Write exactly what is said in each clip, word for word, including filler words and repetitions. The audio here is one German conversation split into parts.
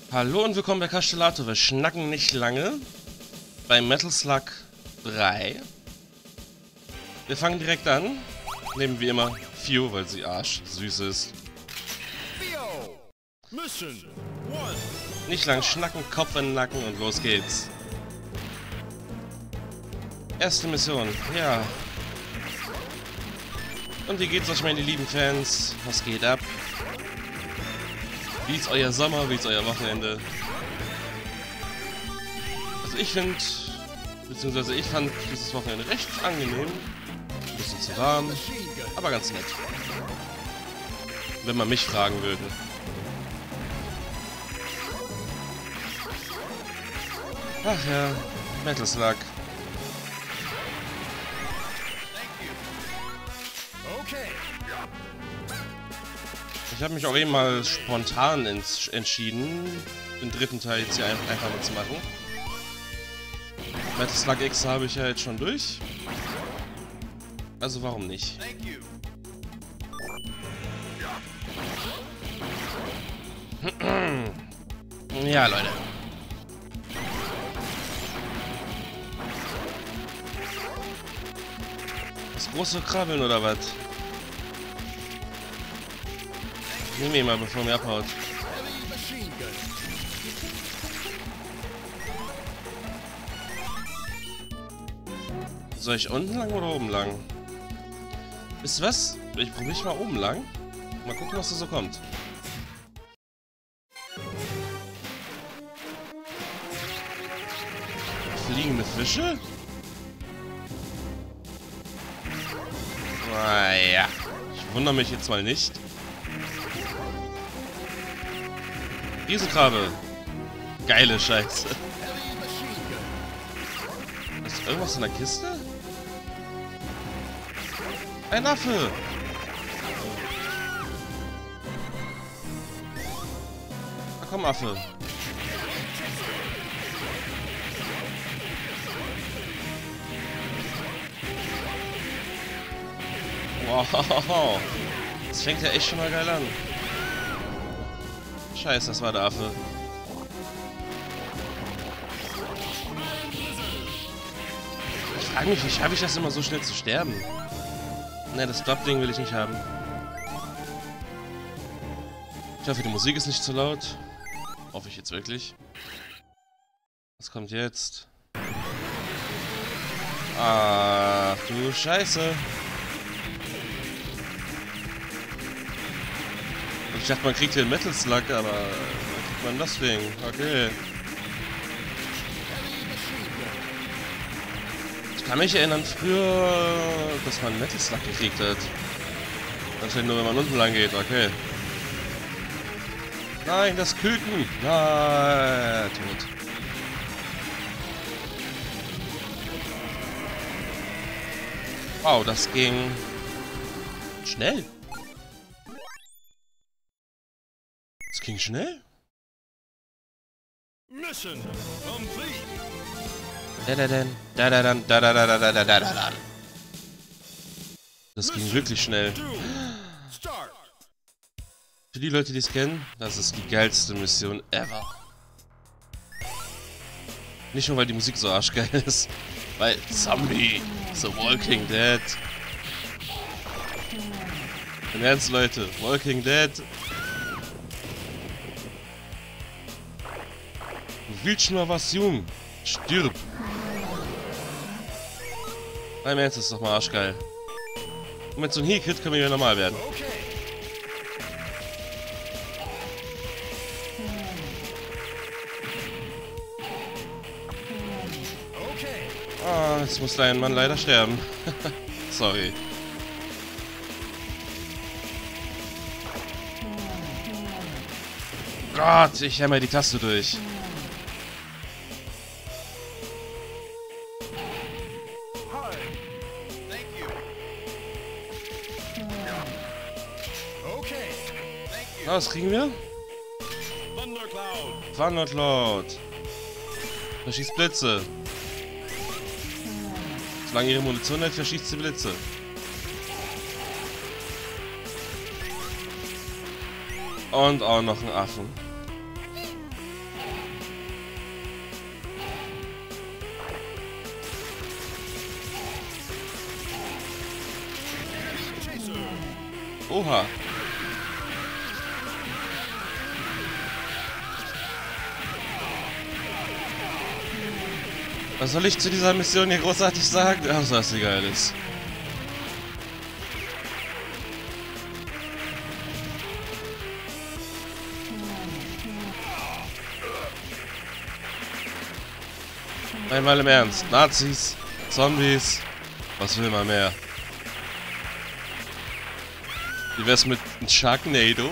Hallo und willkommen bei Castellato. Wir schnacken nicht lange bei Metal Slug drei. Wir fangen direkt an. Nehmen wie immer Fio, weil sie arsch süß ist. Nicht lang schnacken, Kopf in den Nacken und los geht's. Erste Mission, ja. Und wie geht's euch, meine lieben Fans? Was geht ab? Wie ist euer Sommer? Wie ist euer Wochenende? Also ich finde, beziehungsweise ich fand dieses Wochenende recht angenehm. Ein bisschen zu warm, aber ganz nett. Wenn man mich fragen würde. Ach ja, Metal Slug. Ich habe mich auch eben mal spontan ents entschieden, den dritten Teil jetzt hier einfach, einfach mal zu machen. Metal Slug X habe ich ja jetzt schon durch. Also warum nicht? Ja, Leute. Das große Krabbeln oder was? Nimm ihn mal, bevor er mir abhaut. Soll ich unten lang oder oben lang? Wisst ihr was? Ich probiere mal oben lang. Mal gucken, was da so kommt. Fliegende Fische? Naja, ich wundere mich jetzt mal nicht. Riesenkrabbe. Geile Scheiße. Ist irgendwas in der Kiste? Ein Affe. Na komm, Affe. Wow. Das fängt ja echt schon mal geil an. Scheiße, das war der Affe. Ich frage mich, wie schaffe ich das immer so schnell zu sterben? Ne, das Stop-Ding will ich nicht haben. Ich hoffe, die Musik ist nicht zu laut. Hoffe ich jetzt wirklich. Was kommt jetzt? Ach du Scheiße. Ich dachte, man kriegt hier einen Metal Slug, aber wie kriegt man das Ding? Okay. Ich kann mich erinnern früher, dass man einen Metal Slug gekriegt hat. Anscheinend nur, wenn man unten lang geht, okay. Nein, das Küken! Nein, tot. Wow, das ging schnell. Das ging schnell. Mission complete. Das ging wirklich schnell. Für die Leute, die es kennen, das ist die geilste Mission ever. Nicht nur, weil die Musik so arschgeil ist, weil Zombie, The Walking Dead. Im Ernst, Leute, Walking Dead. Du willst mal was, Jung? Stirb! Nein, im Ernst, das ist doch mal arschgeil. Und mit so einem Heal-Kit können wir wieder normal werden. Ah, jetzt muss dein Mann leider sterben. Sorry. Gott, ich hämmer die Taste durch. Na, was kriegen wir? Thundercloud. Verschießt Blitze. Solange ihre Munition hält, verschießt sie Blitze. Und auch noch einen Affen. Oha. Was soll ich zu dieser Mission hier großartig sagen? Ach, was die geil ist. Einmal im Ernst. Nazis, Zombies, was will man mehr? Wie wär's mit einem Sharknado?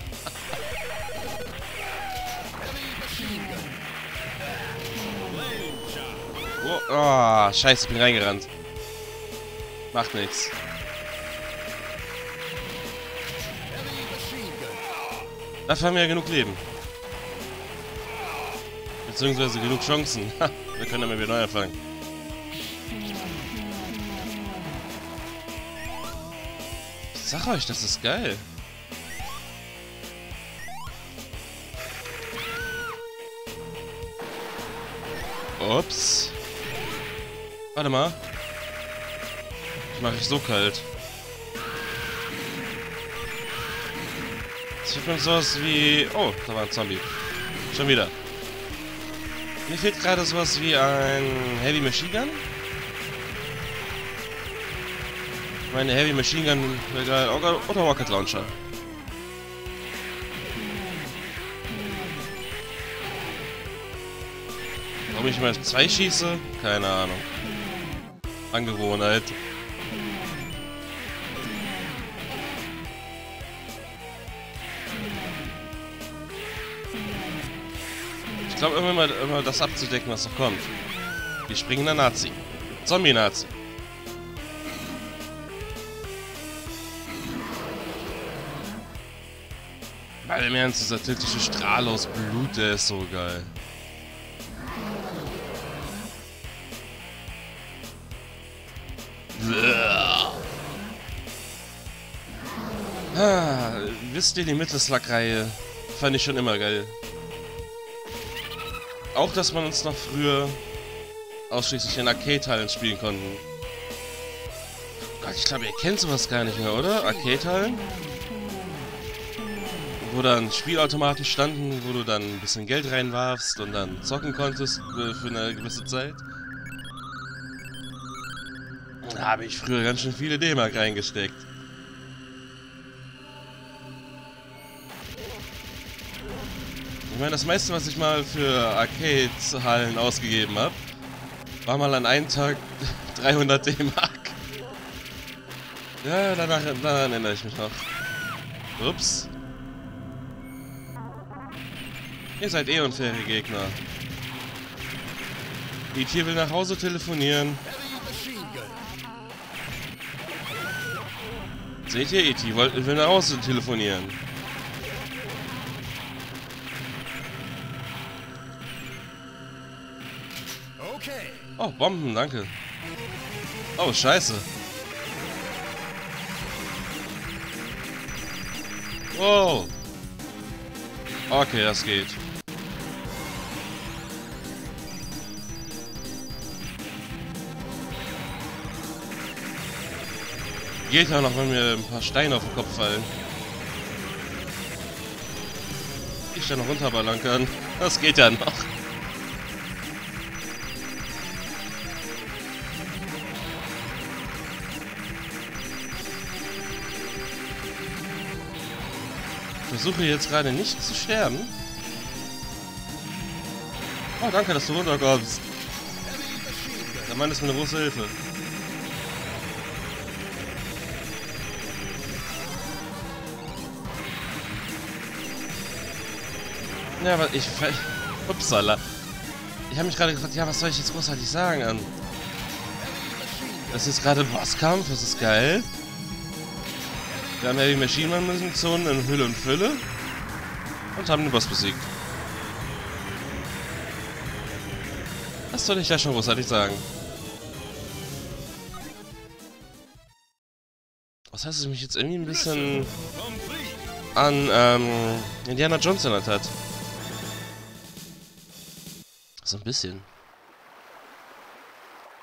Oh, oh, scheiße, ich bin reingerannt. Macht nichts. Dafür haben wir ja genug Leben. Beziehungsweise genug Chancen. Ha, wir können damit wieder neu anfangen. Ich sag euch, das ist geil. Ups. Warte mal. Das mache ich so kalt. Das sieht mir sowas wie... Oh, da war ein Zombie. Schon wieder. Mir fehlt gerade sowas wie ein Heavy Machine Gun. Meine Heavy Machine Gun wäre geil. Oder, oder Rocket Launcher. Warum ich mal zwei schieße? Keine Ahnung. Angewohnheit. Ich glaube, immer mal immer das abzudecken, was noch kommt. Wir springen der Nazi. Zombie-Nazi. Weil im Ernst, dieser tödliche Strahl aus Blut, der ist so geil. Ah, wisst ihr, die Metal Slug-Reihe fand ich schon immer geil. Auch, dass man uns noch früher ausschließlich in Arcade-Hallen spielen konnten. Gott, ich glaube, ihr kennt sowas gar nicht mehr, oder? Arcade-Hallen? Wo dann Spielautomaten standen, wo du dann ein bisschen Geld reinwarfst und dann zocken konntest äh, für eine gewisse Zeit. Da habe ich früher ganz schön viele D-Mark reingesteckt. Ich meine, das meiste, was ich mal für Arcade-Hallen ausgegeben habe, war mal an einem Tag dreihundert D-Mark. Ja, danach, daran erinnere ich mich noch. Ups. Ihr seid eh unfaire Gegner. E T will nach Hause telefonieren. Seht ihr, E T will nach Hause telefonieren. Oh, Bomben, danke. Oh, scheiße. Oh. Okay, das geht. Geht ja noch, wenn mir ein paar Steine auf den Kopf fallen. Ich da noch runterballern kann. Das geht ja noch. Ich versuche jetzt gerade nicht zu sterben. Oh, danke, dass du runterkommst. Der Mann ist mir eine große Hilfe. Ja, aber ich... Upsala. Ich habe mich gerade gefragt, ja, was soll ich jetzt großartig sagen? Das ist gerade Bosskampf, das ist geil. Wir haben ja die Machine Man Munition in Hülle und Fülle. Und haben den Boss besiegt. Was soll ich da schon großartig sagen? Was heißt, es mich jetzt irgendwie ein bisschen an ähm, Indiana Jones erinnert hat. So ein bisschen.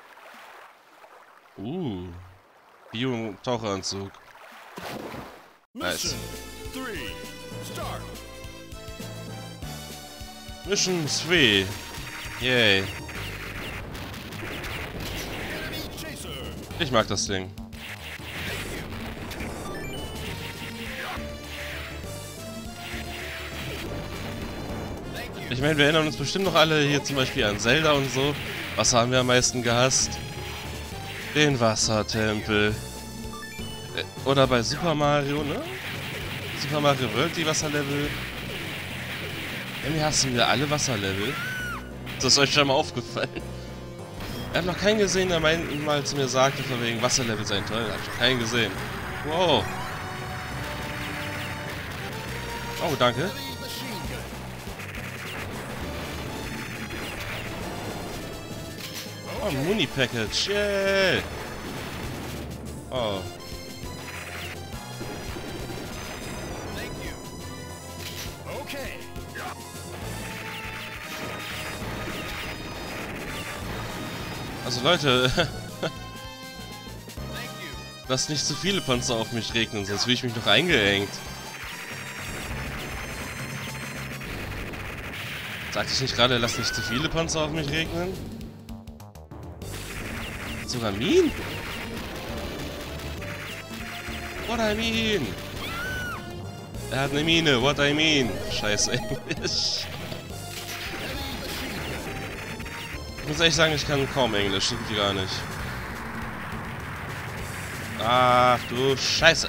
Uh. Bio-Taucheranzug. Nice. Mission drei. Yay. Ich mag das Ding. Ich meine, wir erinnern uns bestimmt noch alle hier zum Beispiel an Zelda und so. Was haben wir am meisten gehasst? Den Wassertempel. Oder bei Super Mario, ne? Super Mario World, die Wasserlevel. Irgendwie hassen wir alle Wasserlevel. Das ist euch schon mal aufgefallen. Ich habe noch keinen gesehen, der mal zu mir sagte, von wegen Wasserlevel seien toll. Hab ich keinen gesehen. Wow. Oh, danke. Oh, Muni-Package. Yay. Oh. Also Leute, lasst nicht zu viele Panzer auf mich regnen, sonst will ich mich noch eingeengt. Sagte ich nicht gerade, lasst nicht zu viele Panzer auf mich regnen? Sogar Minen? What I mean? Er hat eine Mine, what I mean? Scheiß Englisch. Ich muss ehrlich sagen, ich kann kaum Englisch, stimmt die gar nicht. Ach du Scheiße.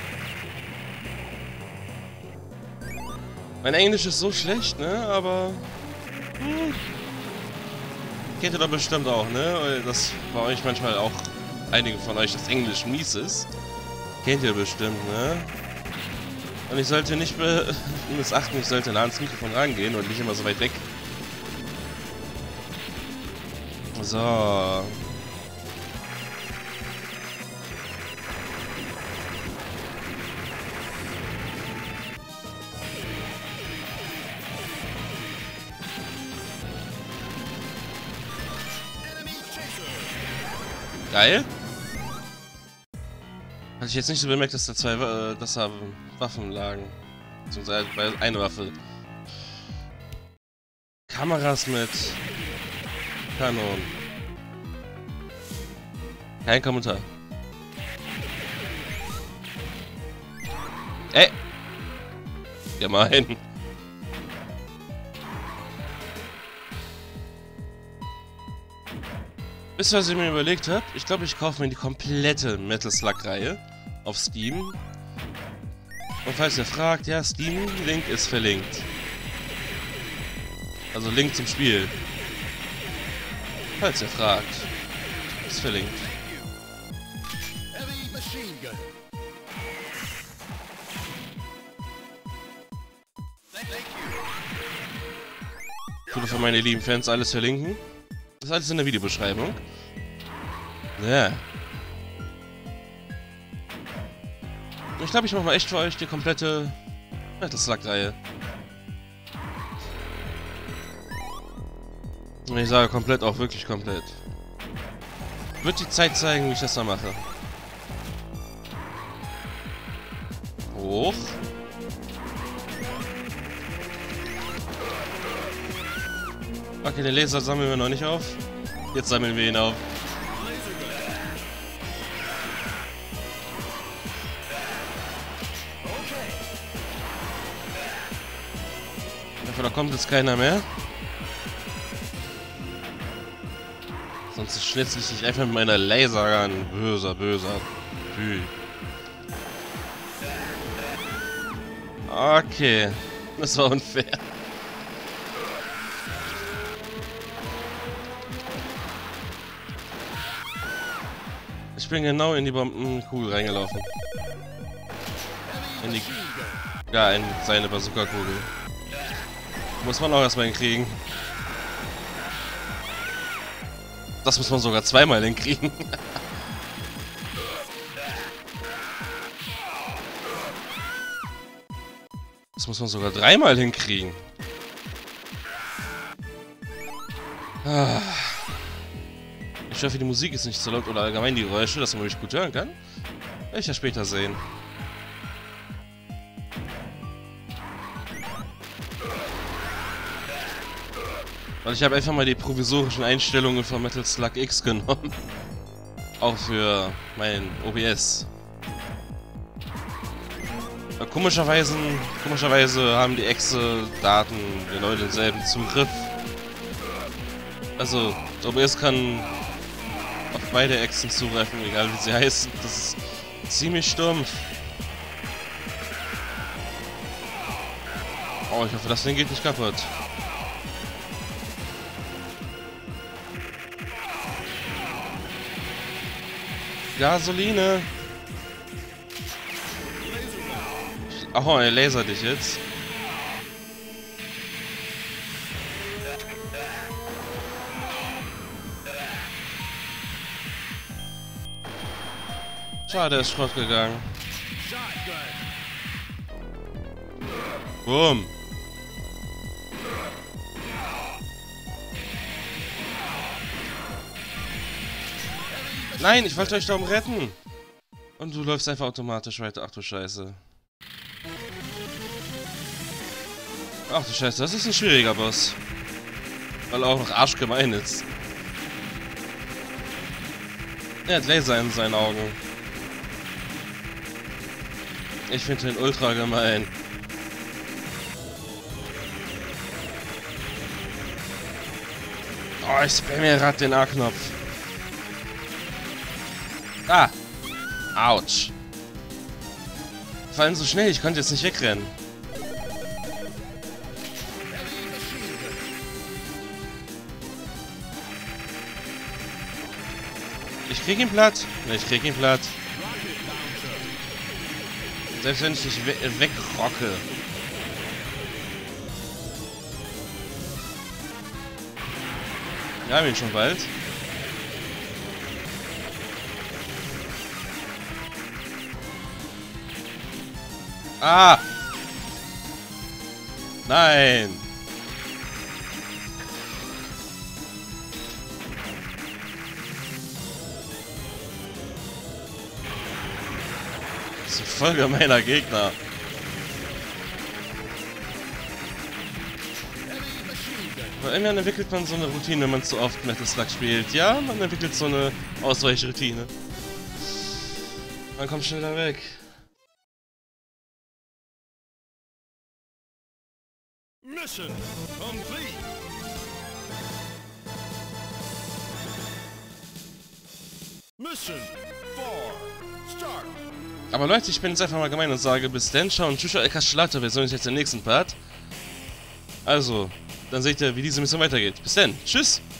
Mein Englisch ist so schlecht, ne, aber... Hm, kennt ihr doch bestimmt auch, ne, dass bei euch manchmal auch einige von euch das Englisch mies ist. Kennt ihr bestimmt, ne? Und ich sollte nicht be missachten, ich sollte nah ans Mikrofon rangehen und nicht immer so weit weg. So. Geil. Hatte ich jetzt nicht so bemerkt, dass da zwei, äh, dass da Waffen lagen. Beziehungsweise eine Waffe. Kameras mit Kanonen. Kein Kommentar. Ey! Gemein. Wisst ihr, was ich mir überlegt habe? Ich glaube, ich kaufe mir die komplette Metal Slug-Reihe auf Steam. Und falls ihr fragt, ja, Steam, Link ist verlinkt. Also Link zum Spiel. Falls ihr fragt, ist verlinkt. Ich würde für meine lieben Fans alles verlinken. Das ist alles in der Videobeschreibung. Ja. Ich glaube, ich mache mal echt für euch die komplette Metal Slug-Reihe. Und ich sage komplett, auch wirklich komplett. Wird die Zeit zeigen, wie ich das da mache. Hoch. Okay, den Laser sammeln wir noch nicht auf. Jetzt sammeln wir ihn auf. Da kommt jetzt keiner mehr. Sonst schnitzel ich dich einfach mit meiner Laser an. Böser, böser Typ. Okay. Das war unfair. Ich bin genau in die Bombenkugel reingelaufen. In die... Ja, in seine Bazooka-Kugel. Muss man auch erstmal hinkriegen. Das muss man sogar zweimal hinkriegen. Das muss man sogar dreimal hinkriegen. Ah. Ich hoffe, die Musik ist nicht so laut oder allgemein die Geräusche, dass man mich gut hören kann. Werde ich ja später sehen. Und ich habe einfach mal die provisorischen Einstellungen von Metal Slug X genommen. Auch für mein O B S. Komischerweise, komischerweise haben die Exe-Daten genau denselben Zugriff. Also, das O B S kann auf beide Echsen zugreifen, egal wie sie heißen. Das ist ziemlich stumpf. Oh, ich hoffe, das Ding geht nicht kaputt. Gasoline! Oh, er lasert dich jetzt. Schade, er ist Schrott gegangen. Boom. Nein, ich wollte euch darum retten. Und du läufst einfach automatisch weiter. Ach du Scheiße. Ach du Scheiße, das ist ein schwieriger Boss. Weil er auch noch arschgemein ist. Er hat Laser in seinen Augen. Ich finde den ultra gemein. Oh, ich spam mir gerade den A-Knopf. Ah! Autsch. Vor allem so schnell, ich konnte jetzt nicht wegrennen. Ich krieg ihn platt. Ne, ich krieg ihn platt. Selbst wenn ich dich we wegrocke. Wir haben ihn schon bald. Ah! Nein! Das ist ein voll gemeiner Gegner. Aber irgendwann entwickelt man so eine Routine, wenn man zu oft Metal Slug spielt. Ja, man entwickelt so eine Ausweichroutine. Man kommt schneller weg. Mission complete. Mission four. Start. Aber Leute, ich bin jetzt einfach mal gemein und sage bis dann, ciao und tschüss, El Castellato, wir sehen uns jetzt im nächsten Part. Also, dann seht ihr, wie diese Mission weitergeht. Bis dann, tschüss!